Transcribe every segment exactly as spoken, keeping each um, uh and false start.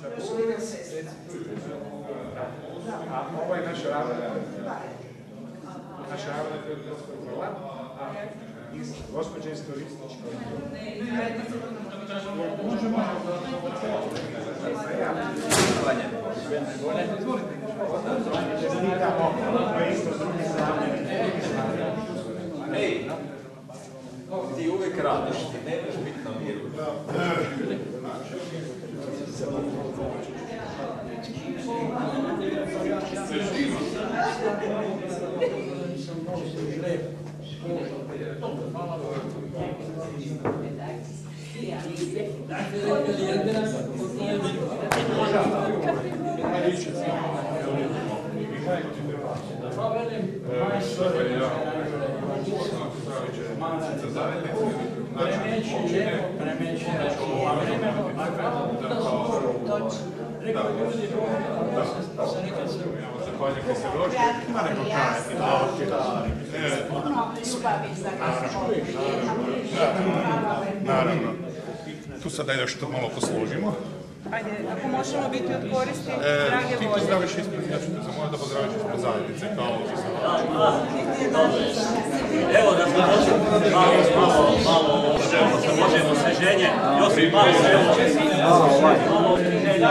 A ovo je naš ravnatelj. Naš ravnatelj gospodin Vrlan, a gospođa iz turističkog. Ej, ti uvijek radiš, ti nemaš biti na miru. Zahvaljujem koji ste došli, ima neko naravno. Tu sada još to malo posložimo. Ajde, ako možemo biti od koristi, drage volje. Ti pozdraviš ispred, ja ću te zamoliti da pozdraviš ispred zajednice, kao ovdje sam. Evo da smo došli malo, malo, malo, možemo osveženje. Josip, malo, evo, malo osveženja.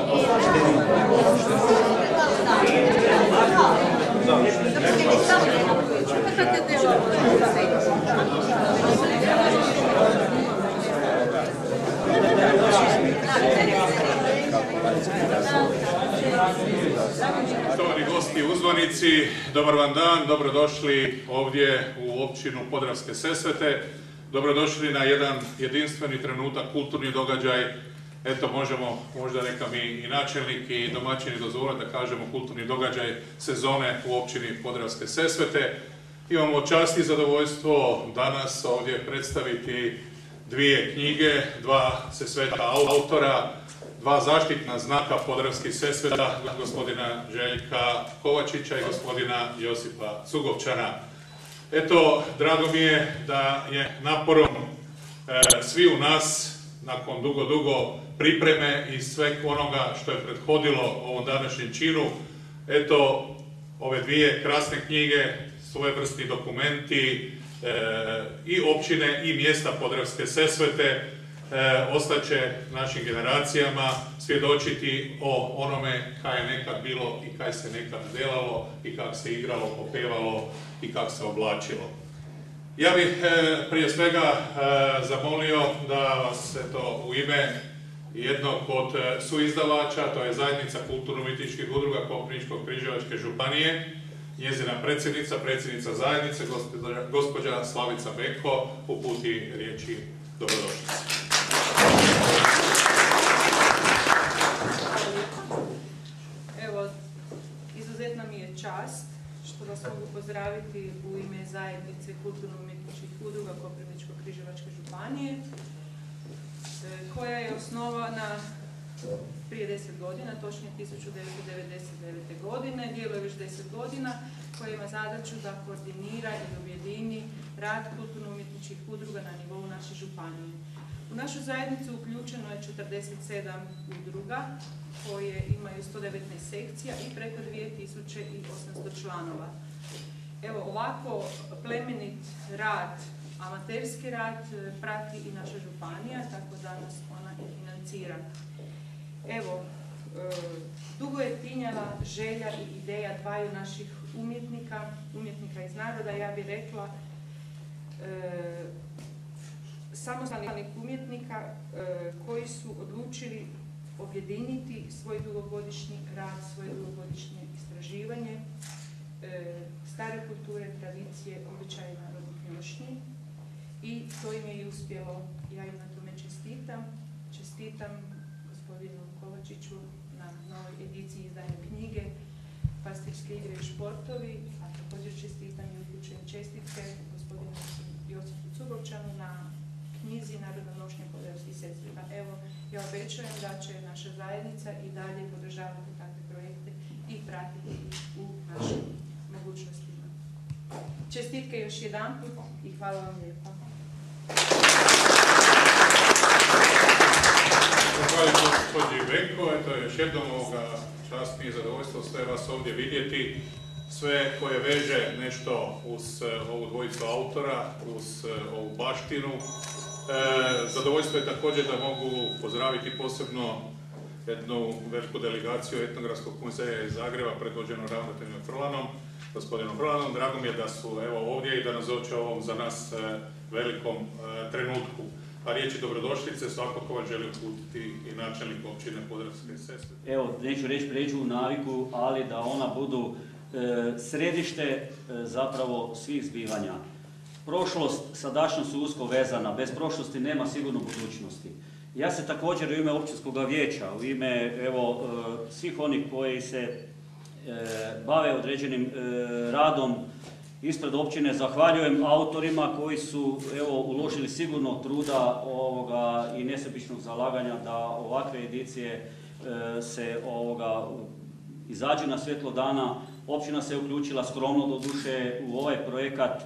Štovani gosti, uzvanici, dobar vam dan, dobrodošli ovdje u općinu Podravske Sesvete. Dobrodošli na jedan jedinstveni trenutak, kulturni događaj. Eto, možemo, možda neka mi i načelnik i domaćini dozvoliti da kažemo kulturni događaj sezone u općini Podravske Sesvete. Imamo čast i zadovoljstvo danas ovdje predstaviti dvije knjige, dva sesveta autora, dva zaštitna znaka Podravskih Sesveta, gospodina Željka Kovačića i gospodina Josipa Cugovčana. Eto, drago mi je da je naporom e, svi u nas, nakon dugo, dugo pripreme i sve onoga što je prethodilo ovom današnjem činu, eto, ove dvije krasne knjige, svojevrsni dokumenti e, i općine i mjesta Podravske Sesvete, E, ostaće našim generacijama svjedočiti o onome kaj je nekad bilo i kaj se nekad delalo i kako se igralo, popevalo i kako se oblačilo. Ja bih e, prije svega e, zamolio da vas eto, u ime jednog od suizdavača, to je Zajednica kulturno-umjetničkih udruga Koprivničko-križevačke županije, njezina predsjednica, predsjednica zajednice, gospođa, gospođa Slavica Beko, uputi riječi dobrodošlice. Evo, izuzetna mi je čast što vas mogu pozdraviti u ime Zajednice kulturno-umjetničkih udruga Koprivničko-križevačke županije, koja je osnovana prije deset godina, točnije tisuću devetsto devedeset devete. godine, djeluje već deset godina, koja ima zadaću da koordinira i objedini rad kulturno-umjetničkih udruga na nivou naše županije. U našu zajednicu uključeno je četrdeset sedam udruga koje imaju sto devetnaest sekcija i preko dvije tisuće osamsto članova. Evo, ovako plemenit rad, amaterski rad prati i naša županija, tako da nas ona i financira. Evo, dugo je tinjala želja i ideja dvaju naših umjetnika, umjetnika iz naroda, ja bih rekla, samostalnih umjetnika koji su odlučili objediniti svoj dugogodišnji rad, svoje dugogodišnje istraživanje, stare kulture, tradicije, običaje narodnih nošnji i to im je i uspjelo. Ja im na tome čestitam. Čestitam gospodinu Kovačiću na novoj ediciji izdanja knjige Pastirske igre i športovi, a također čestitam i upućujem čestitke gospodinu Josipu Cugovčanu na knjizi Narodna nošnja Podravskih Sesveta. Evo, ja obećajem da će naša zajednica i dalje podržavati takve projekte i pratiti ih u našim mogućnostima. Čestitke još jedanput i hvala vam lijepa. Zahvaljujem gospođi Benko, eto još jednom ovoga čast mi je zadovoljstvo sve vas ovdje vidjeti, sve koje veže nešto uz ovu dvojicu autora, uz ovu baštinu. E, zadovoljstvo je također da mogu pozdraviti posebno jednu veliku delegaciju Etnografskog muzeja iz Zagreba predvođenu ravnateljem Frlanom, gospodinom Frlanom. Drago mi je da su evo ovdje i da nazoče ovom za nas e, velikom e, trenutku. A riječi dobrodošlice svakako vas želim uputiti i načelnik općine Podravske Sesvete. Evo, neću reći pređu u naviku, ali da ona budu e, središte e, zapravo svih zbivanja. Prošlost, sadašnjost su usko vezana, bez prošlosti nema sigurno budućnosti. Ja se također u ime općinskog vijeća, u ime evo, e, svih onih koji se e, bave određenim e, radom ispred općine zahvaljujem autorima koji su evo, uložili sigurno truda ovoga, i nesebičnog zalaganja da ovakve edicije e, se ovoga, izađu na svjetlo dana. Općina se uključila skromno doduše u ovaj projekat, e,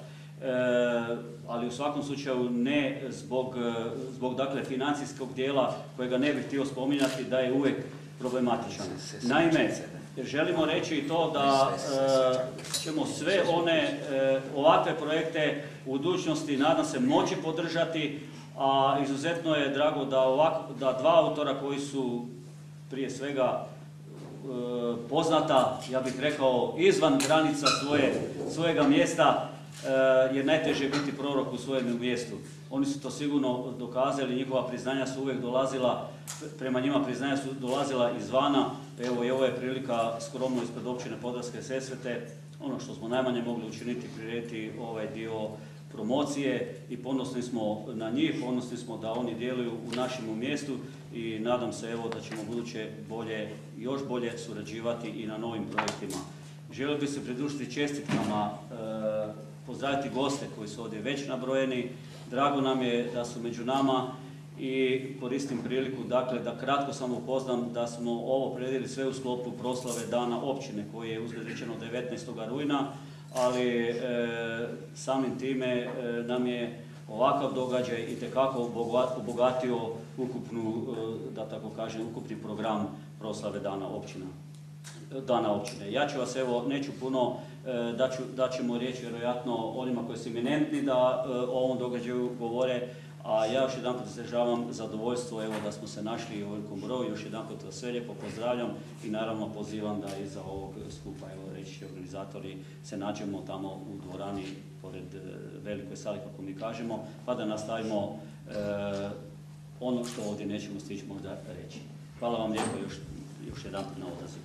ali u svakom slučaju ne zbog, zbog dakle, financijskog dijela kojega ne bih htio spominjati da je uvijek problematičan. Naime, želimo reći i to da e, ćemo sve one e, ovakve projekte u budućnosti, nadam se, moći podržati, a izuzetno je drago da, ovako, da dva autora koji su prije svega e, poznata, ja bih rekao, izvan granica svoje, svojega mjesta, e, jer najteže je biti prorok u svojem mjestu. Oni su to sigurno dokazali, njihova priznanja su uvijek dolazila, prema njima priznanja su dolazila izvana. Evo i ovo je prilika skromno ispred općine Podravske Sesvete, ono što smo najmanje mogli učiniti, prirediti ovaj dio promocije i ponosni smo na njih, ponosni smo da oni djeluju u našem mjestu i nadam se evo da ćemo buduće bolje, još bolje surađivati i na novim projektima. Želio bih se pridružiti čestitkama, e, pozdraviti goste koji su ovdje već nabrojeni. Drago nam je da su među nama i koristim priliku dakle, da kratko samo upoznam da smo ovo predvidjeli sve u sklopu proslave Dana općine koji je uzgled rečeno devetnaestog rujna, ali e, samim time e, nam je ovakav događaj itekako obogatio ukupnu, e, da tako kažem, ukupni program proslave Dana općina. Dana općine. Ja ću vas, evo, neću puno, e, daću, daćemo riječ vjerojatno onima koji su eminentni da e, o ovom događaju govore, a ja još jedanput izražavam zadovoljstvo evo, da smo se našli u velikom broju, još jedanput vas sve lijepo pozdravljam i naravno pozivam da iza ovog skupa, evo reći organizatori, se nađemo tamo u dvorani pored e, velikoj sali, kako mi kažemo, pa da nastavimo e, ono što ovdje nećemo stići možda reći. Hvala vam lijepo još, još jedanput na odazivu.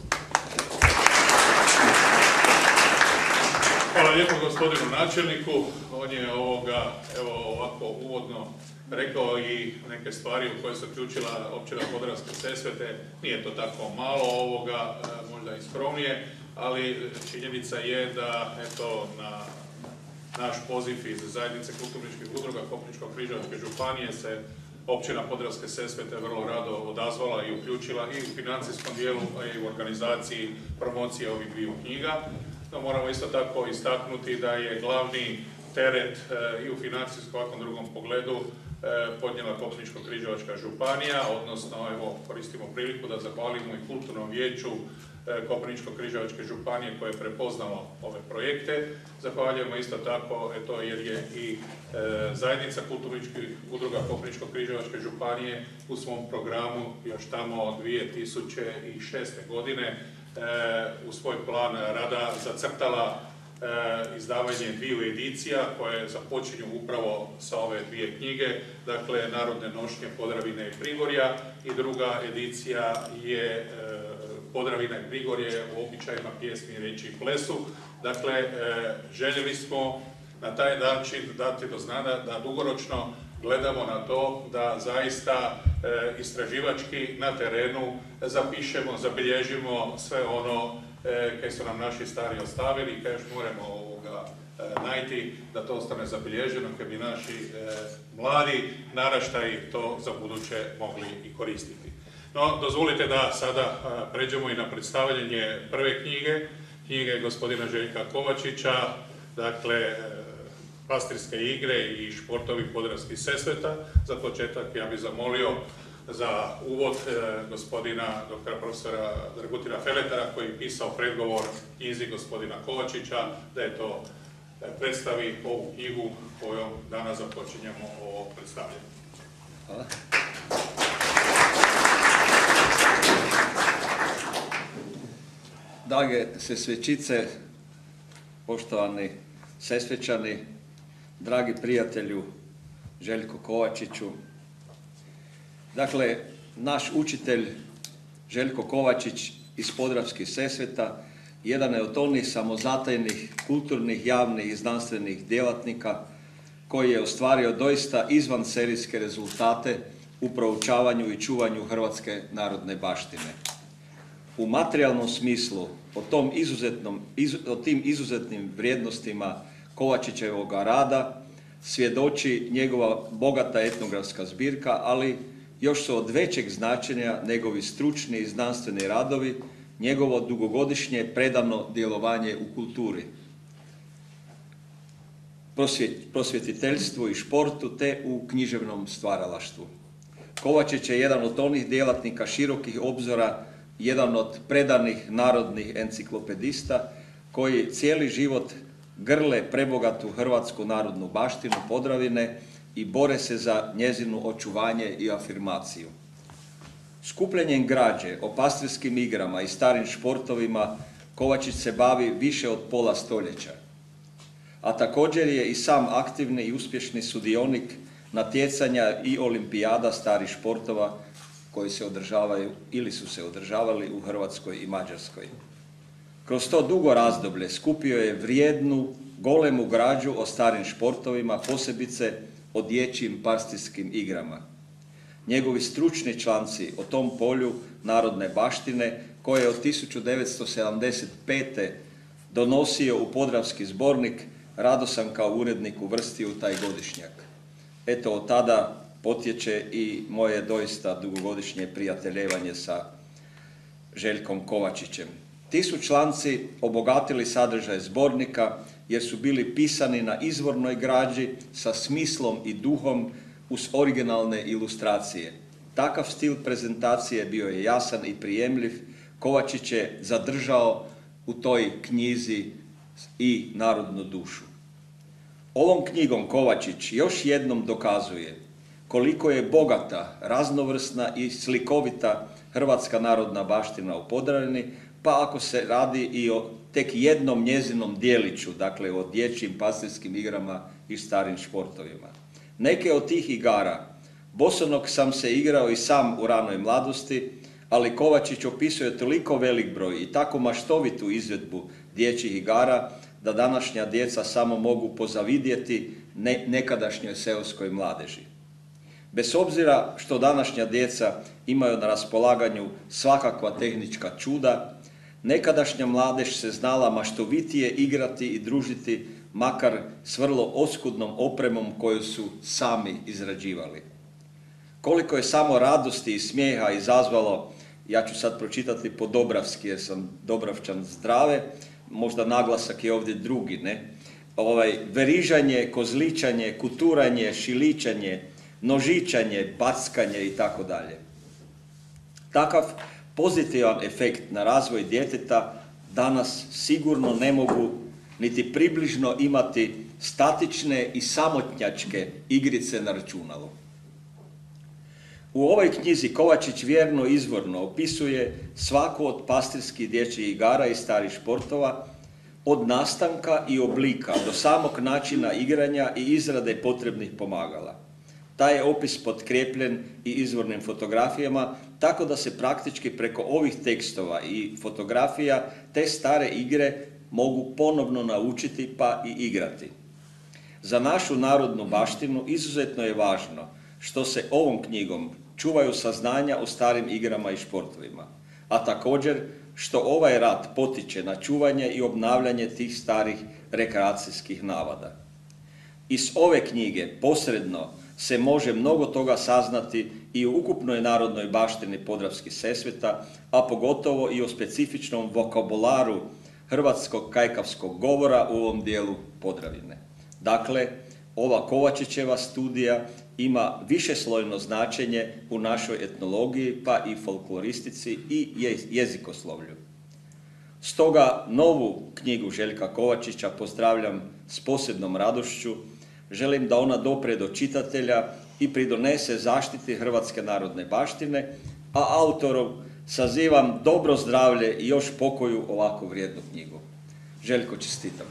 Hvala lijepo gospodinu načelniku, on je ovoga, evo ovako uvodno rekao i neke stvari u koje se uključila općina Podravske Sesvete. Nije to tako malo ovoga, možda i skromnije, ali činjenica je da eto na naš poziv iz zajednice kulturničkih udruga Koprivničko-križevačke županije se općina Podravske Sesvete vrlo rado odazvala i uključila i u financijskom dijelu, a i u organizaciji promocije ovih dviju knjiga. No, moramo isto tako istaknuti da je glavni teret e, i u financijskom ovakvom drugom pogledu e, podnijela Koprivničko-križevačka županija, odnosno evo koristimo priliku da zahvalimo i kulturnom vijeću e, Koprivničko-križevačke županije koje je prepoznalo ove projekte. Zahvaljujemo isto tako eto, jer je i e, zajednica kulturničkih udruga Koprivničko-križevačke županije u svom programu još tamo dvije tisuće šeste. godine u svoj plan rada zacrtala e, izdavanje dviju edicija koje započinju upravo sa ove dvije knjige, dakle Narodne nošnje Podravine i Prigorja i druga edicija je e, Podravina i Prigorje u običajima pjesmi, riječi i plesu. Dakle, e, željeli smo na taj način dati do znanja da dugoročno gledamo na to da zaista e, istraživački na terenu zapišemo, zabilježimo sve ono e, kaj su nam naši stari ostavili i kaj još moramo ovoga e, najti da to ostane zabilježeno, kaj bi naši e, mladi naraštaji to za buduće mogli i koristiti. No, dozvolite da sada e, pređemo i na predstavljanje prve knjige, knjige gospodina Željka Kovačića, dakle e, pastirske igre i športovi Podravskih Sesveta. Za početak ja bih zamolio za uvod gospodina doktora profesora Dragutina Feletara koji je pisao predgovor knjizi gospodina Kovačića, da je to predstavi ovu knjigu kojom danas započinjemo ovo predstavljanje. Hvala. Drage sesvečice, poštovani sesvečani, dragi prijatelju Željko Kovačiću. Dakle, naš učitelj Željko Kovačić iz Podravskih Sesveta jedan je od onih samozatajnih, kulturnih, javnih i znanstvenih djelatnika koji je ostvario doista izvanserijske rezultate u proučavanju i čuvanju hrvatske narodne baštine. U materijalnom smislu o, tom izuzetnom, iz, o tim izuzetnim vrijednostima Kovačićevog rada svjedoči njegova bogata etnografska zbirka, ali još su od većeg značenja njegovi stručni i znanstveni radovi, njegovo dugogodišnje predano djelovanje u kulturi, prosvjetiteljstvu i športu te u književnom stvaralaštvu. Kovačić je jedan od onih djelatnika širokih obzora, jedan od predanih narodnih enciklopedista koji cijeli život grle prebogatu hrvatsku narodnu baštinu Podravine i bore se za njezinu očuvanje i afirmaciju. Skupljanjem građe o pastirskim igrama i starim športovima Kovačić se bavi više od pola stoljeća, a također je i sam aktivni i uspješni sudionik natjecanja i olimpijada starih športova koji se održavaju ili su se održavali u Hrvatskoj i Mađarskoj. Kroz to dugo razdoblje skupio je vrijednu, golemu građu o starim športovima, posebice o dječjim pastirskim igrama. Njegovi stručni članci o tom polju narodne baštine, koje je od tisuću devetsto sedamdeset pete donosio u Podravski zbornik, rado sam kao urednik uvrstio u taj godišnjak. Eto, od tada potječe i moje doista dugogodišnje prijateljevanje sa Željkom Kovačićem. Ti su članci obogatili sadržaj zbornika jer su bili pisani na izvornoj građi sa smislom i duhom uz originalne ilustracije. Takav stil prezentacije bio je jasan i prijemljiv. Kovačić je zadržao u toj knjizi i narodnu dušu. Ovom knjigom Kovačić još jednom dokazuje koliko je bogata, raznovrsna i slikovita hrvatska narodna baština u Podravini, pa ako se radi i o tek jednom njezinom dijeliću, dakle o dječjim pastirskim igrama i starim športovima. Neke od tih igara bosonog sam se igrao i sam u ranoj mladosti, ali Kovačić opisuje toliko velik broj i tako maštovitu izvedbu dječjih igara da današnja djeca samo mogu pozavidjeti ne, nekadašnjoj seoskoj mladeži. Bez obzira što današnja djeca imaju na raspolaganju svakakva tehnička čuda, nekadašnja mladež se znala maštovitije igrati i družiti, makar s vrlo oskudnom opremom koju su sami izrađivali. Koliko je samo radosti i smijeha izazvalo, ja ću sad pročitati po dobravski jer sam Dobravčan zdrave, možda naglasak je ovdje drugi, ne? Ovaj, verižanje, kozličanje, kuturanje, šiličanje, nožičanje, backanje i tako dalje. Takav pozitivan efekt na razvoj djeteta danas sigurno ne mogu niti približno imati statične i samotnjačke igrice na računalu. U ovoj knjizi Kovačić vjerno izvorno opisuje svaku od pastirskih dječjih igara i starih športova, od nastanka i oblika do samog načina igranja i izrade potrebnih pomagala. Taj je opis potkrijepljen i izvornim fotografijama, tako da se praktički preko ovih tekstova i fotografija te stare igre mogu ponovno naučiti pa i igrati. Za našu narodnu baštinu izuzetno je važno što se ovom knjigom čuvaju saznanja o starim igrama i športovima, a također što ovaj rat potiče na čuvanje i obnavljanje tih starih rekreacijskih navada. Iz ove knjige posredno se može mnogo toga saznati i u ukupnoj narodnoj baštini Podravskih Sesveta, a pogotovo i o specifičnom vokabularu hrvatskog kajkavskog govora u ovom dijelu Podravine. Dakle, Ova Kovačićeva studija ima višeslojno značenje u našoj etnologiji, pa i folkloristici i jezikoslovlju. Stoga novu knjigu Željka Kovačića pozdravljam s posebnom radošću. Želim da ona dopre do čitatelja i pridonese zaštiti hrvatske narodne baštine, a autorom sazivam dobro zdravlje i još pokoju ovako vrijednu knjigu. Željko, čestitam.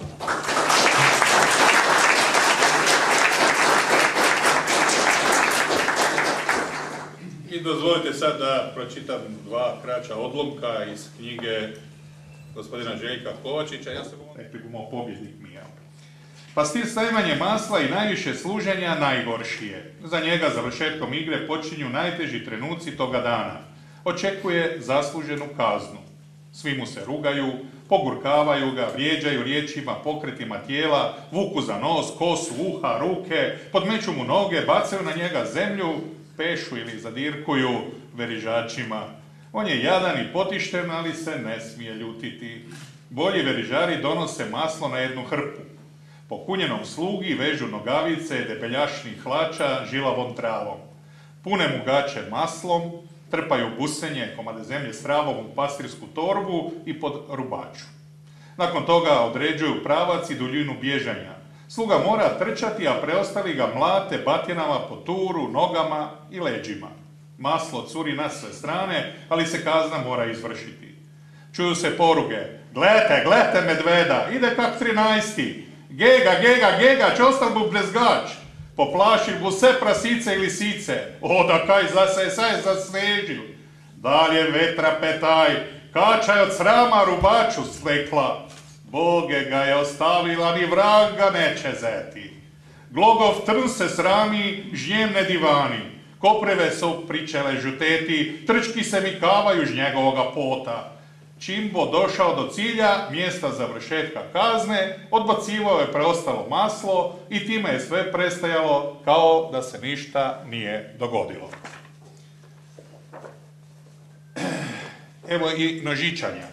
I dozvolite sad da pročitam dva kraća odlomka iz knjige gospodina Željka Kovačića. Ja sam rekli bumo pobjednik mija. Pastir sajmanje masla i najviše služenja najgoršije. Za njega završetkom igre počinju najteži trenuci toga dana. Očekuje zasluženu kaznu. Svi mu se rugaju, pogurkavaju ga, vrijeđaju riječima, pokretima tijela, vuku za nos, kosu, uha, ruke, podmeću mu noge, bacaju na njega zemlju, pešu ili zadirkuju verižačima. On je jadan i potišten, ali se ne smije ljutiti. Bolji verižari donose maslo na jednu hrpu. Po kunjenom slugi vežu nogavice debeljašnih hlača žilavom travom. Pune mu gaće maslom, trpaju busenje, komade zemlje s travom u pastirsku torbu i pod rubaču. Nakon toga određuju pravac i duljinu bježanja. Sluga mora trčati, a preostali ga mlate batjenama po turu, nogama i leđima. Maslo curi na sve strane, ali se kazna mora izvršiti. Čuju se poruge. Glete, glete medveda, ide kak trinaesti. Gega, gega, gega, će ostal bu brezgač. Poplašil bu se prasice i lisice. O, da kaj zase saj zasnežil. Dalje vetra petaj, kačaj od srama rubaču slekla. Boge ga je ostavila, ni vrag ga neće zeti. Glogov trn se srami, žnjemne divani. Kopreve su pričele žuteti, trčki se mi kavaju ž njegovoga pota. Čim bo došao do cilja, mjesta završetka kazne, odbacivao je preostalo maslo i time je sve prestajalo kao da se ništa nije dogodilo. Evo i nožičanja.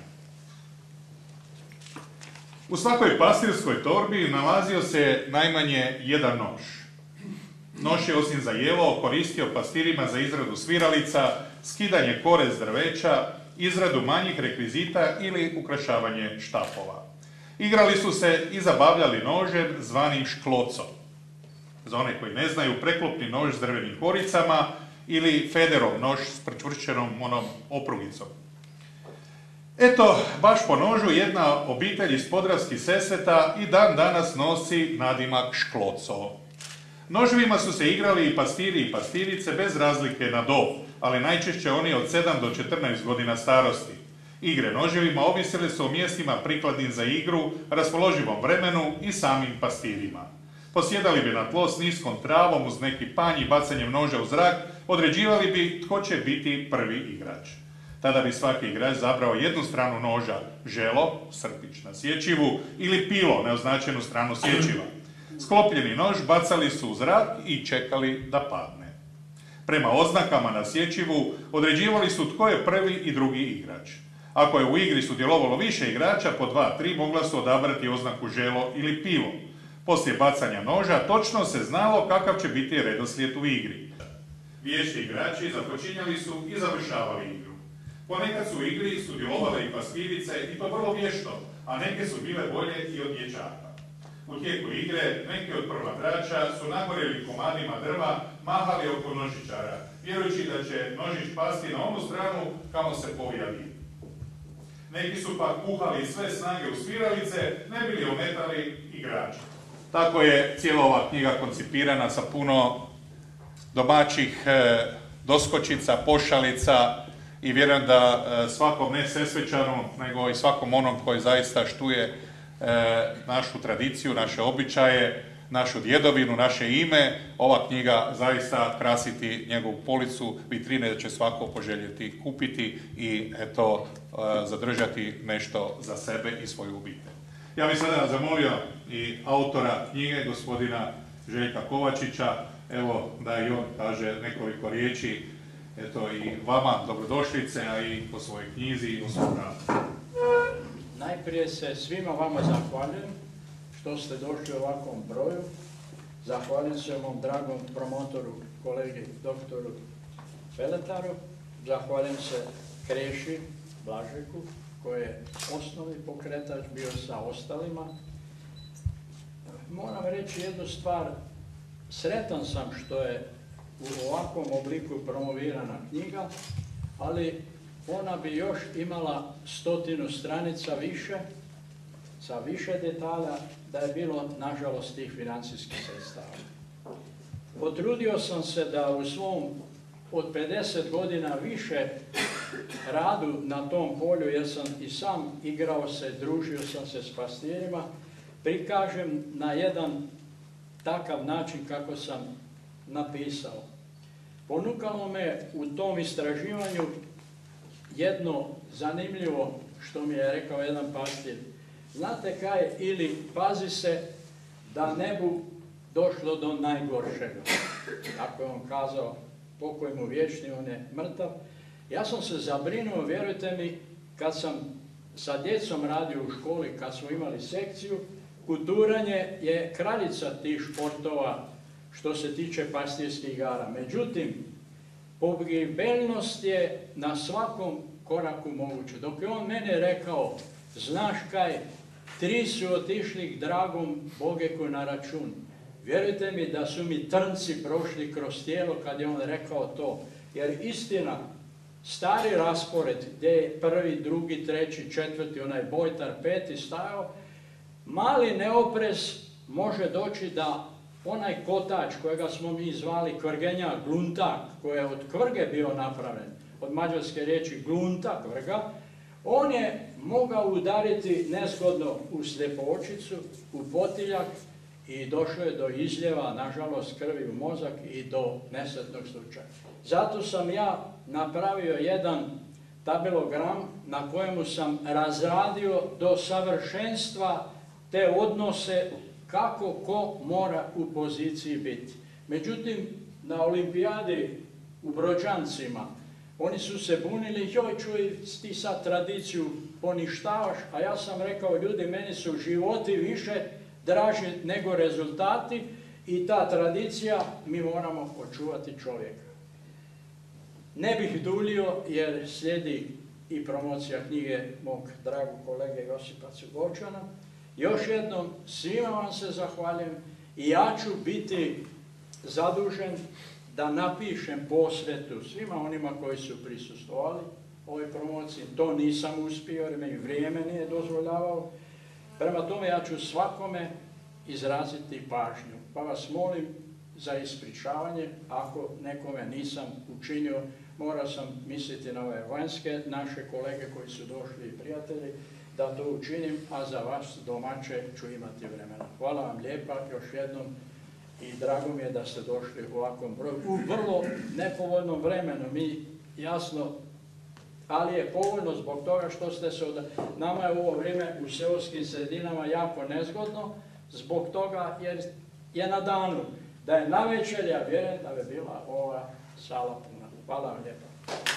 U svakoj pastirskoj torbi nalazio se najmanje jedan nož. Nož je osim za jelo koristio pastirima za izradu sviralica, skidanje kore s drveća, izradu manjih rekvizita ili ukrašavanje štapova. Igrali su se i zabavljali nožem zvanim šklocom. Za one koji ne znaju, preklopni nož s drvenim koricama ili federov nož s pričvršćenom onom oprugicom. Eto, baš po nožu jedna obitelj iz Podravskih Sesveta i dan danas nosi nadimak škloco. Noževima su se igrali i pastiri i pastirice bez razlike na dob, ali najčešće oni od sedam do četrnaest godina starosti. Igre noževima ovisile su o mjestima prikladnim za igru, raspoloživom vremenu i samim pastirima. Posjedali bi na tlo s niskom travom uz neki panj i bacanjem noža u zrak, određivali bi tko će biti prvi igrač. Tada bi svaki igrač zabrao jednu stranu noža, želo, srpić na sječivu, ili pilo, neoznačenu stranu sječiva. Sklopljeni nož bacali su u zrak i čekali da padne. Prema oznakama na sječivu određivali su tko je prvi i drugi igrač. Ako je u igri sudjelovalo više igrača, po dva, tri, mogla su odabrati oznaku želo ili pilo. Poslije bacanja noža točno se znalo kakav će biti redoslijed u igri. Vješti igrači započinjali su i završavali igru. Ponekad su u igri sudjelovale i pastirice i to vrlo vješto, a neke su bile bolje i od dječaka. U tijeku igre neki od promatrača su nagorjeli komadima drva, mahali oko nožičara, vjerujući da će nožić pasti na onu stranu kamo se povija dim. Neki su pak kuhali sve snage u sviralice, ne bili ometali igrača. Tako je cijela ova knjiga koncipirana sa puno domaćih e, doskočica, pošalica i vjerujem da e, svakom ne Sesvećanu, nego i svakom onom koji zaista štuje E, našu tradiciju, naše običaje, našu djedovinu, naše ime, ova knjiga zaista krasiti njegovu policu, vitrine da će svako poželjeti kupiti i eto, e, zadržati nešto za sebe i svoju obitelj. Ja bih sada zamolio i autora knjige, gospodina Željka Kovačića, evo da i on kaže nekoliko riječi, eto i vama dobrodošlice, a i po svojoj knjizi i o svom radu. Najprije se svima vama zahvaljujem što ste došli u ovakvom broju Zahvaljujem se mom dragom promotoru, kolegi doktoru Peletaru. Zahvaljujem se Kreši Blažeku, koji je osnovni pokretač bio sa ostalima. Moram reći jednu stvar, sretan sam što je u ovakvom obliku promovirana knjiga, ali ona bi još imala stotinu stranica više, sa više detalja, da je bilo, nažalost, tih financijskih sredstava. Potrudio sam se da u svom od pedeset godina više radu na tom polju, jer sam i sam igrao se, družio sam se s pastirima, prikažem na jedan takav način kako sam napisao. Ponukalo me u tom istraživanju jedno zanimljivo što mi je rekao jedan pastir. Znate kaj, ili pazi se da ne bu došlo do najgoršega. Tako je on kazao, pokoj mu vječni, on je mrtav. Ja sam se zabrinuo, vjerujte mi, kad sam sa djecom radio u školi, kad smo imali sekciju, kuturanje je kraljica tih športova što se tiče pastirskih igara. Međutim, pogibeljnost je na svakom koraku moguće. Dok je on mene rekao, znaš kaj, tri su otišli dragom Bogeku na račun. Vjerujte mi da su mi trnci prošli kroz tijelo kad je on rekao to. Jer istina, stari raspored gdje je prvi, drugi, treći, četvrti, onaj Bojtar, peti stajao, mali neoprez može doći da onaj kotač kojega smo mi zvali kvrgenja, gluntak, koji je od kvrge bio napravljen, od mađarske riječi glunta, kvrga, on je mogao udariti nezgodno u sljepočicu, u potiljak i došlo je do izljeva, nažalost, krvi u mozak i do nesretnog slučaja. Zato sam ja napravio jedan tabelogram na kojemu sam razradio do savršenstva te odnose kako ko mora u poziciji biti. Međutim, na olimpijadi u Brođancima oni su se bunili, joj čuj, ti sad tradiciju poništavaš, a ja sam rekao, ljudi, meni su životi više draži nego rezultati i ta tradicija, mi moramo očuvati čovjeka. Ne bih duljio jer slijedi i promocija knjige mog dragog kolege Josipa Cugovčana. Još jednom svima vam se zahvaljujem i ja ću biti zadužen da napišem posvetu svima onima koji su prisustvovali ovoj promociji. To nisam uspio jer me i vrijeme nije dozvoljavao. Prema tome ja ću svakome izraziti pažnju. Pa vas molim za ispričavanje ako nekome nisam učinio. Morao sam misliti na ove vanjske naše kolege koji su došli i prijatelji da to učinim, a za vas domaće ću imati vremena. Hvala vam lijepa još jednom i drago mi je da ste došli u ovakvom broju. U vrlo nepovoljnom vremenu, mi jasno, ali je povoljno zbog toga što ste se od... Nama je u ovo vrijeme u seoskim sredinama jako nezgodno, zbog toga jer je na danu. Da je na večer, ja vjerujem da bi bila ova sala puna. Hvala vam lijepa.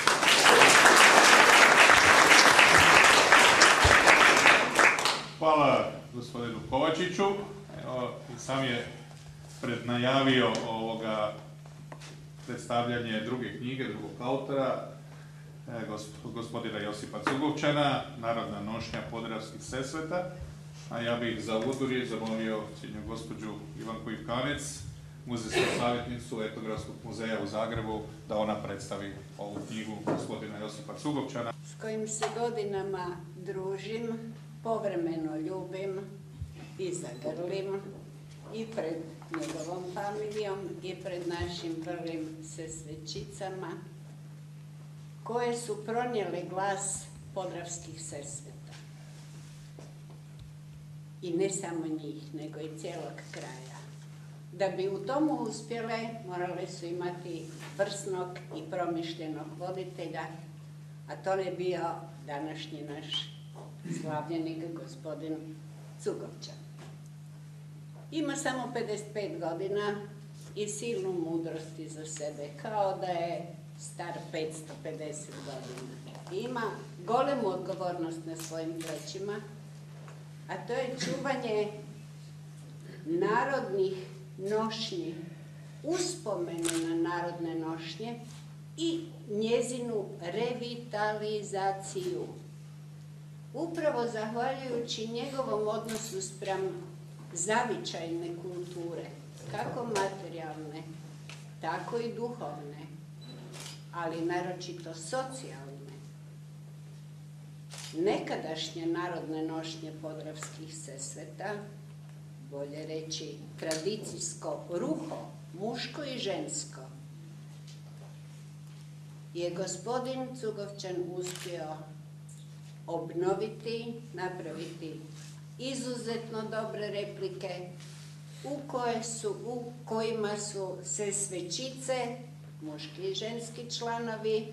Hvala gospodinu Kovačiću. Evo, sam je prednajavio ovoga predstavljanje druge knjige, drugog autora, gospodina Josipa Cugovčana, Narodna nošnja Podravskih Sesveta. A ja bih za uvodnu riječ zamolio cijenjenu gospođu Ivanku Ivkanec, muzejsku savjetnicu Etnografskog muzeja u Zagrebu, da ona predstavi ovu knjigu gospodina Josipa Cugovčana. S kojim se godinama družim, povremeno ljubim i zagrlim i pred njegovom familijom i pred našim vrlim sesvećicama koje su pronijele glas Podravskih Sesveta. I ne samo njih, nego i cijelog kraja. Da bi u tomu uspjele, morale su imati vrsnog i promišljenog voditelja, a to je bio današnji naš slavljenik gospodin Cugovčan. Ima samo pedeset pet godina i silnu mudrost iza sebe, kao da je star petsto pedeset godina. Ima golemu odgovornost na svojim plećima, a to je čuvanje narodnih nošnji, uspomenu na narodne nošnje i njezinu revitalizaciju. Upravo zahvaljujući njegovom odnosu spram zavičajne kulture, kako materijalne, tako i duhovne, ali naročito socijalne. Nekadašnje narodne nošnje podravskih Sesveta, bolje reći tradicijsko ruho, muško i žensko, je gospodin Cugovčan uspio obnoviti, napraviti izuzetno dobre replike u, koje su, u kojima su se svećice, muški i ženski članovi, e,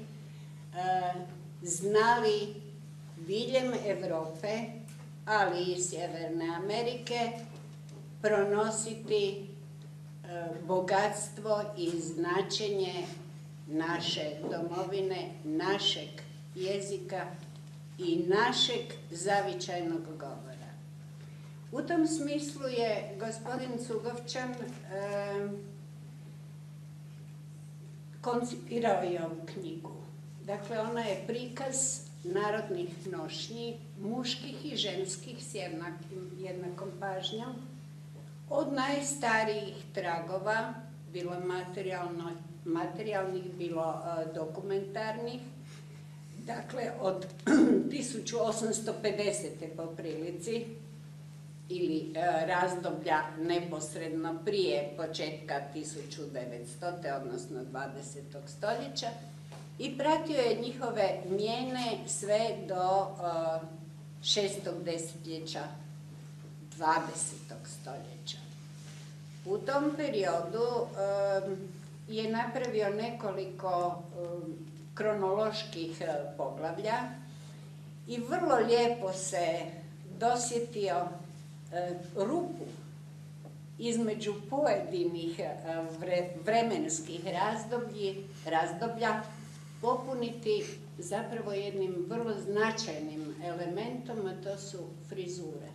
znali diljem Europe, ali i Sjeverne Amerike, pronositi e, bogatstvo i značenje naše domovine, našeg jezika i našeg zavičajnog govora. U tom smislu je gospodin Cugovčan e, koncipirao i ovu knjigu. Dakle, ona je prikaz narodnih nošnji, muških i ženskih s jednakim, jednakom pažnjom, od najstarijih tragova, bilo materijalno, materijalnih, bilo uh, dokumentarnih, dakle od tisuću osamsto pedesete po prilici, ili uh, razdoblja neposredno prije početka tisuću devetstote. odnosno dvadesetog stoljeća, i pratio je njihove mijene sve do uh, šestog desetljeća dvadesetog stoljeća. U tom periodu um, je napravio nekoliko um, kronoloških uh, poglavlja i vrlo lijepo se dosjetio uh, rupu između pojedinih uh, vre, vremenskih razdoblji, razdoblja popuniti zapravo jednim vrlo značajnim elementom, a to su frizure.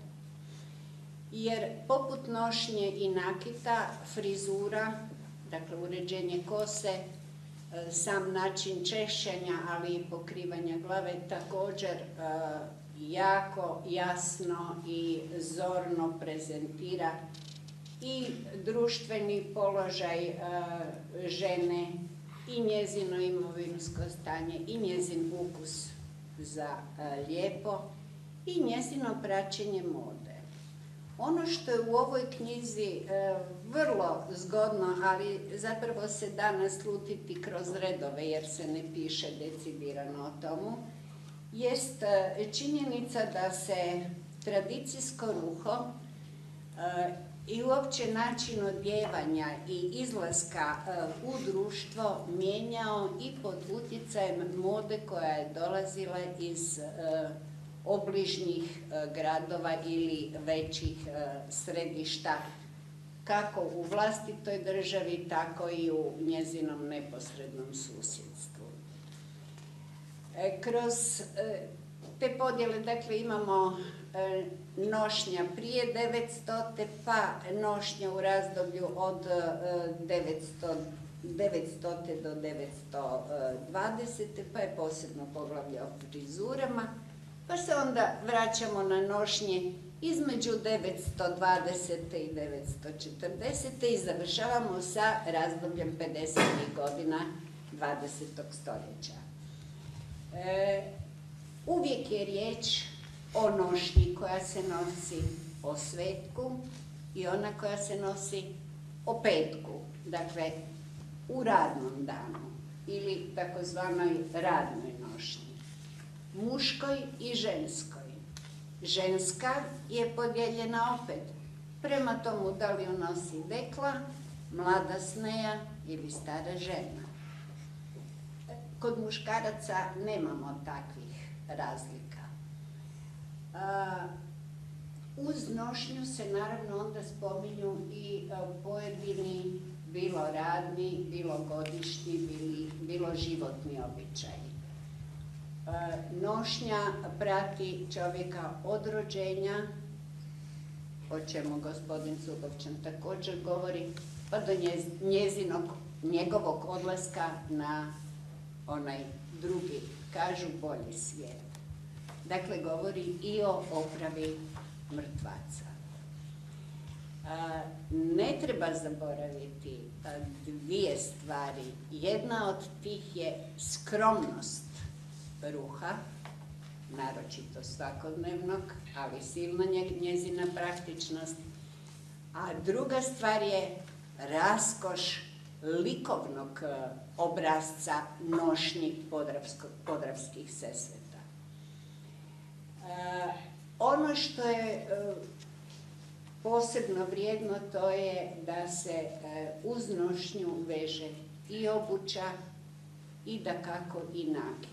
Jer poput nošnje i nakita, frizura, dakle uređenje kose, sam način češljanja, ali i pokrivanja glave također jako jasno i zorno prezentira i društveni položaj žene, i njezino imovinsko stanje, i njezin ukus za lijepo, i njezino praćenje mode. Ono što je u ovoj knjizi vrlo zgodno, ali zapravo se da naslutiti kroz redove, jer se ne piše decidirano o tomu, jest činjenica da se tradicijsko ruho i uopće način odjevanja i izlaska uh, u društvo mijenjao i pod utjecajem mode koja je dolazila iz uh, obližnjih uh, gradova ili većih uh, središta, kako u vlastitoj državi, tako i u njezinom neposrednom susjedstvu. E, kroz e, te podjele, dakle, imamo e, nošnja prije devetstote, pa nošnja u razdoblju od devetstote do devetsto dvadesete, pa je posebno poglavlje o frizurama, pa se onda vraćamo na nošnje između devetsto dvadesete i devetsto četrdesete i završavamo sa razdobljem pedesetih godina dvadesetog stoljeća. E, uvijek je riječ o nošnji koja se nosi o svetku i ona koja se nosi o petku, dakle u radnom danu ili takozvanoj radnoj nošnji, muškoj i ženskoj. Ženska je podijeljena opet prema tomu da li ju nosi dekla, mlada sneja ili stara žena. Kod muškaraca nemamo takvih razlika. Uz nošnju se naravno onda spominju i pojedini bilo radni, bilo godišnji, bilo životni običaji. Nošnja prati čovjeka od rođenja o čemu gospodin Cugovčan također govori, pa do njezinog, njegovog odlaska na onaj drugi, kažu, bolji svijet. Dakle, govori i o opravi mrtvaca. A, ne treba zaboraviti a, dvije stvari. Jedna od tih je skromnost ruha, naročito svakodnevnog, ali silna njezina praktičnost. A druga stvar je raskoš likovnog obrazca nošnji podravskih Sesveta. E, ono što je e, posebno vrijedno, to je da se e, uz nošnju veže i obuća i dakako i nakit.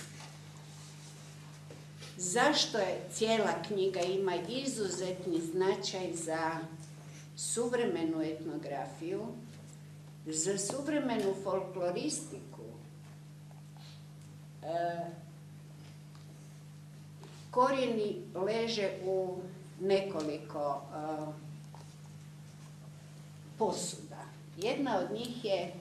Zašto je cijela knjiga ima izuzetni značaj za suvremenu etnografiju, za suvremenu folkloristiku? E, korijeni leže u nekoliko e, posuda. Jedna od njih je e,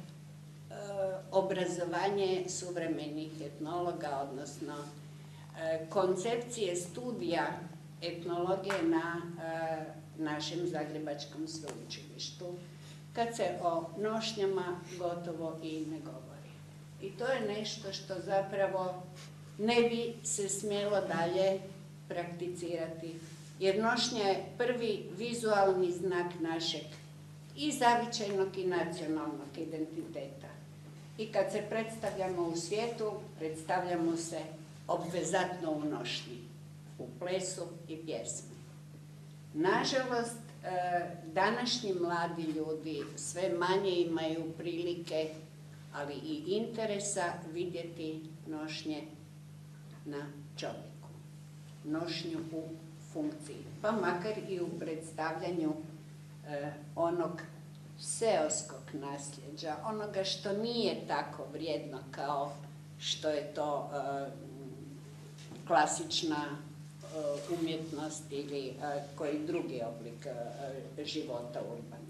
obrazovanje suvremenih etnologa, odnosno e, koncepcije studija etnologije na e, našem Zagrebačkom sveučilištu, kad se o nošnjama gotovo i ne govori. I to je nešto što zapravo ne bi se smjelo dalje prakticirati, jer nošnja je prvi vizualni znak našeg i zavičajnog i nacionalnog identiteta. I kad se predstavljamo u svijetu, predstavljamo se obvezatno u nošnji, u plesu i pjesmi. Nažalost, današnji mladi ljudi sve manje imaju prilike, ali i interesa vidjeti nošnje na čovjeku, nošnju u funkciji, pa makar i u predstavljanju eh, onog seoskog nasljeđa, onoga što nije tako vrijedno kao što je to eh, klasična eh, umjetnost ili eh, koji drugi oblik eh, života urbanog.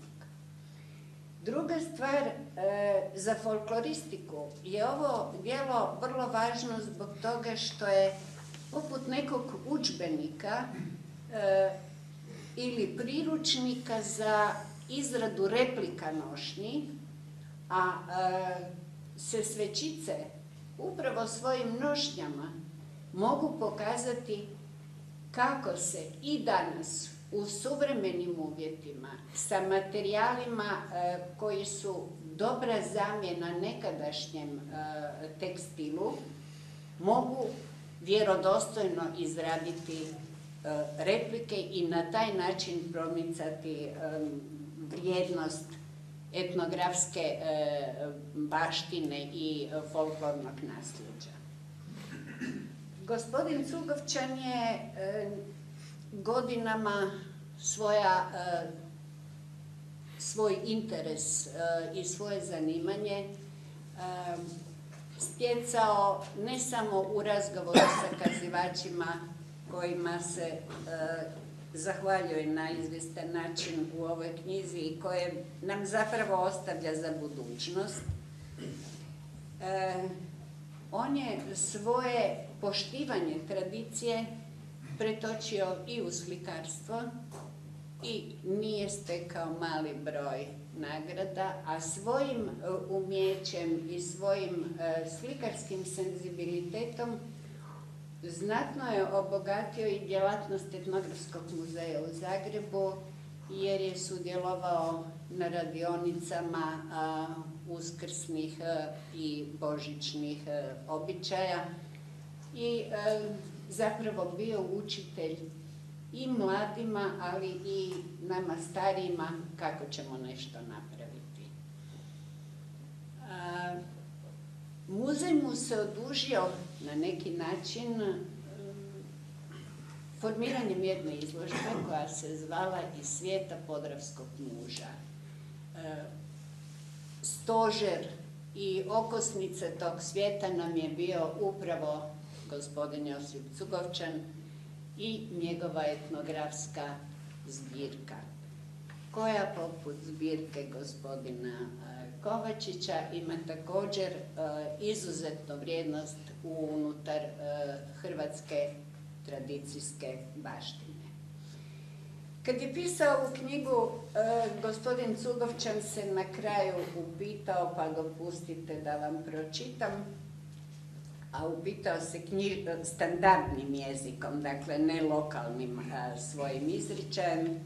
Druga stvar, eh, za folkloristiku je ovo djelo vrlo važno zbog toga što je poput nekog udžbenika e, ili priručnika za izradu replika nošnji, a e, Sesvečice upravo svojim nošnjama mogu pokazati kako se i danas u suvremenim uvjetima sa materijalima e, koji su dobra zamjena nekadašnjem e, tekstilu mogu vjerodostojno izraditi e, replike i na taj način promicati e, vrijednost etnografske e, baštine i e, folklornog nasljeđa. Gospodin Cugovčan je e, godinama svoja, e, svoj interes e, i svoje zanimanje e, stjecao ne samo u razgovoru sa kazivačima kojima se e, zahvaljuje na izvjestan način u ovoj knjizi i koje nam zapravo ostavlja za budućnost. E, on je svoje poštivanje tradicije pretočio i u slikarstvo i nije stekao mali broj nagrada, a svojim umjećem i svojim slikarskim senzibilitetom znatno je obogatio i djelatnost Etnografskog muzeja u Zagrebu, jer je sudjelovao na radionicama a, uskrsnih a, i božićnih a, običaja i a, zapravo bio učitelj i mladima, ali i nama starijima kako ćemo nešto napraviti. A, muzej mu se odužio na neki način um, formiranjem jedne izložbe koja se zvala Iz svijeta podravskog muža. E, stožer i okosnice tog svijeta nam je bio upravo gospodin Josip Cugovčan i njegova etnografska zbirka koja poput zbirke gospodina Kovačića ima također izuzetnu vrijednost unutar hrvatske tradicijske baštine. Kad je pisao ovu knjigu, gospodin Cugovčan se na kraju upitao, pa dopustite da vam pročitam, a upitao se standardnim jezikom, dakle ne lokalnim svojim izričajem.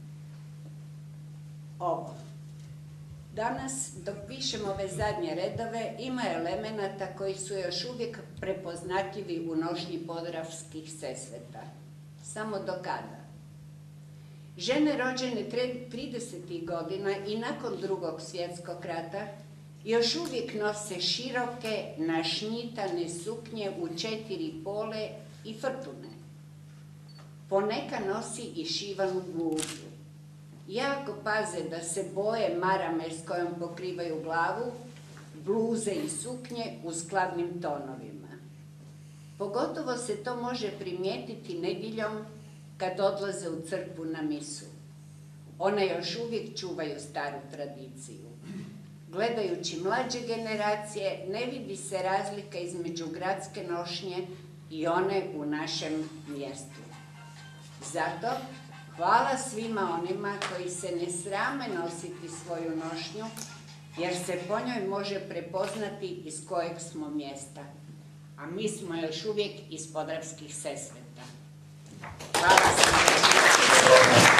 Ovo. Danas, dok pišemo ove zadnje redove, ima elemenata koji su još uvijek prepoznatljivi u nošnji podravskih Sesveta. Samo do kada? Žene rođene tridesetih godina i nakon Drugog svjetskog rata još uvijek nose široke, našnjitane suknje u četiri pole i frtune. Poneka nosi i šivanu bluzu. Jako paze da se boje marame s kojom pokrivaju glavu, bluze i suknje u skladnim tonovima. Pogotovo se to može primijetiti nedjeljom kad odlaze u crkvu na misu. One još uvijek čuvaju staru tradiciju. Gledajući mlađe generacije, ne vidi se razlika između gradske nošnje i one u našem mjestu. Zato, hvala svima onima koji se ne srame nositi svoju nošnju, jer se po njoj može prepoznati iz kojeg smo mjesta. A mi smo još uvijek iz Podravskih Sesveta. Hvala svima.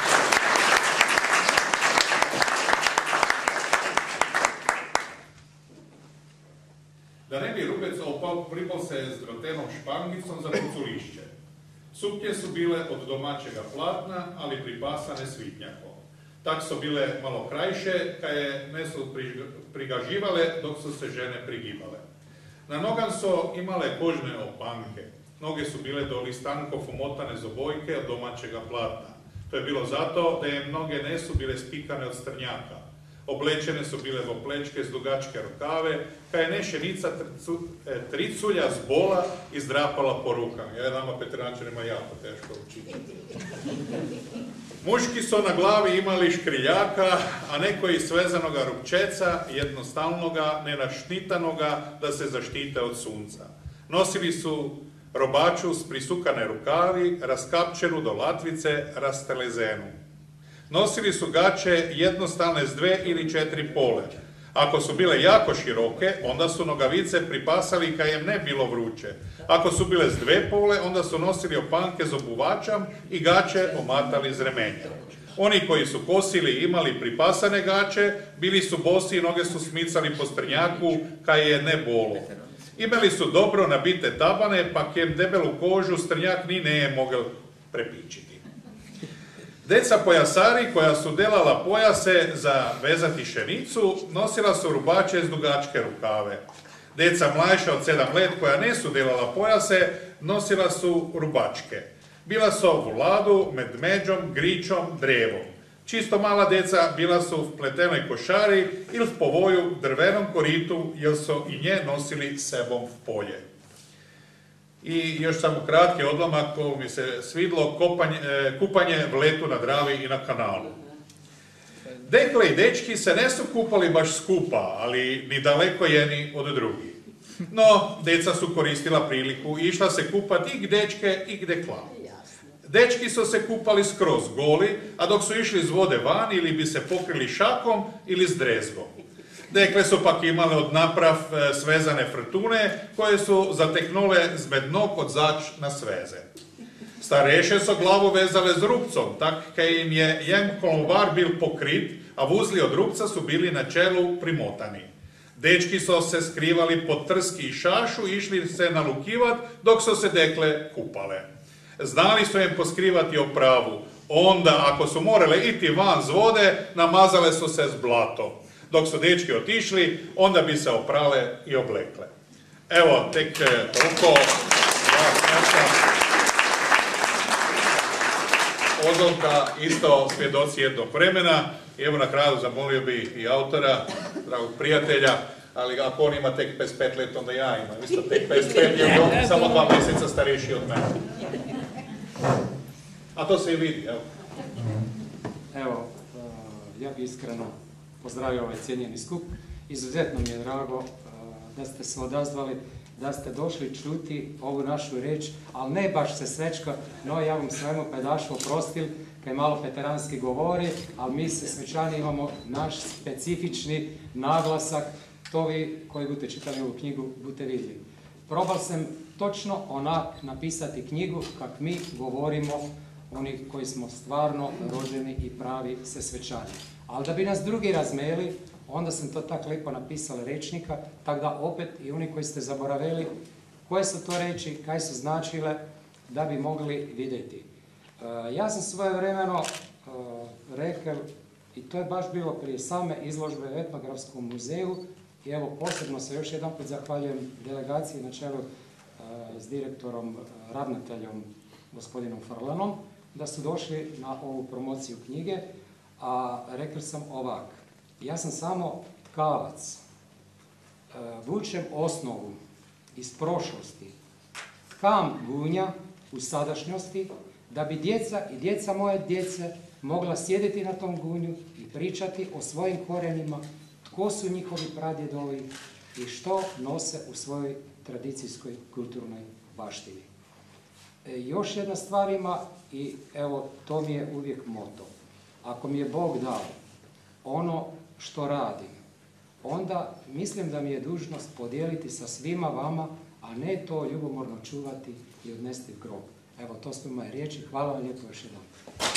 Da ne bi rubecao pripal se s drotenom špangicom za puculišće. Suknje su bile od domaćega platna, ali pripasane svitnjakom. Tak su bile malo krajše, kad je ne su prigaživale, dok su se žene prigibale. Na nogan su imale kožne opanke. Noge su bile do listankov umotane zobojke od domaćega platna. To je bilo zato da je mnoge ne su bile spikane od strnjaka. Oblečene su bile v oplečke s dugačke rukave, kad je nešenica triculja z bola izdrapala po rukama. Ja nama Petrančanima jako teško učiti. Muški su na glavi imali škriljaka, a neko i svezanoga rupčeca, jednostavnoga, nenaštitanoga, da se zaštite od sunca. Nosili su robaču s prisukane rukavi, raskapčenu do latvice, rastelezenu. Nosili su gače jednostavne s dve ili četiri pole. Ako su bile jako široke, onda su nogavice pripasali kad im ne bilo vruće. Ako su bile s dve pole, onda su nosili opanke z obuvačam i gače omatali z remenja. Oni koji su kosili i imali pripasane gače, bili su bosi i noge su smicali po strnjaku kad je ne bolo. Imali su dobro nabite tabane, pa kem debelu kožu strnjak ni ne je mogel prepičiti. Deca pojasari koja su delala pojase za vezati šenicu, nosila su rubače s dugačke rukave. Deca mlajša od sedam let koja ne su delala pojase, nosila su rubačke. Bila su u ladu, med međom, gričom, drevom. Čisto mala deca bila su u pletenoj košari ili v povoju drvenom koritu, jer su i nje nosili sebom v polje. I još samo kratki odlomak, ko mi se svidlo, kopanje, kupanje v letu na Dravi i na kanalu. Dekle i dečki se ne su kupali baš skupa, ali ni daleko jedni od drugih. No, deca su koristila priliku i išla se kupati i k dečke i k dekla. Dečki su se kupali skroz goli, a dok su išli iz vode van ili bi se pokrili šakom ili s drezgom. Dekle su pak imale od naprav svezane frtune koje su zateknule zmed nog od zač na sveze. Stareše su glavu vezale z rupcom, tak kad im je jem kolombar bil pokrit, a vuzli od rupca su bili na čelu primotani. Dečki su se skrivali pod trski i šašu i išli se nalukivat dok su se dekle kupale. Znali su im poskrivati opravu, onda ako su morale iti van z vode, namazale su se s blatom. Dok su dečki otišli, onda bi se oprale i oblekle. Evo, tek toliko. Odlomka, isto svjedoci jednog vremena. I evo na kraju zamolio bi i autora, dragog prijatelja, ali ako on ima tek pedeset pet let, onda ja imam isto tek pedeset pet, jer on samo dva mjeseca starejši od mene. A to se i vidi, evo. Evo, ja bih iskreno pozdravio ovaj cijenjeni skup. Izuzetno mi je drago da ste se odazvali, da ste došli čuti ovu našu riječ, ali ne baš se svečka, no ja vam svemu pedašu oprostil, kaj malo veteranski govori, ali mi se svečani imamo naš specifični naglasak, to vi koji budete čitali ovu knjigu budete vidjeli. Probal sam točno onak napisati knjigu kak mi govorimo, oni koji smo stvarno rođeni i pravi se svečani. Ali da bi nas drugi razmeli, onda sam to tako lijepo napisala rečnika, tako da opet i oni koji ste zaboravili koje su to reči, kaj su značile, da bi mogli vidjeti. Uh, ja sam svoje vremeno uh, rekao, i to je baš bilo prije same izložbe u Etnografskom muzeju, i evo posebno se još jedan put zahvaljujem delegaciji na čelu uh, s direktorom, uh, ravnateljom gospodinom Frlanom, da su došli na ovu promociju knjige, a rekao sam ovak, ja sam samo tkavac, vučem osnovu iz prošlosti, tkam gunja u sadašnjosti, da bi djeca i djeca moje djece mogla sjediti na tom gunju i pričati o svojim korenima, tko su njihovi pradjedovi i što nose u svojoj tradicijskoj kulturnoj baštini. E, još jedna stvar ima, i evo to mi je uvijek moto. Ako mi je Bog dao ono što radim, onda mislim da mi je dužnost podijeliti sa svima vama, a ne to ljubomorno čuvati i odnesti u grob. Evo, to su moje riječi. Hvala vam lijepo još jednom.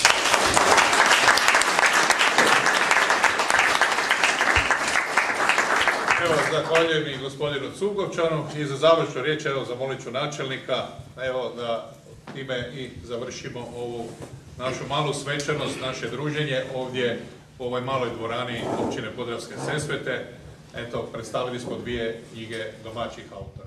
Evo, zahvaljujem i gospodinu Cugovčanu i za završnu riječ, evo, zamolit ću načelnika, evo, da time i završimo ovu našu malu svečanost, naše druženje ovdje u ovoj maloj dvorani općine Podravske Sesvete. Eto, predstavili smo dvije knjige domaćih autora.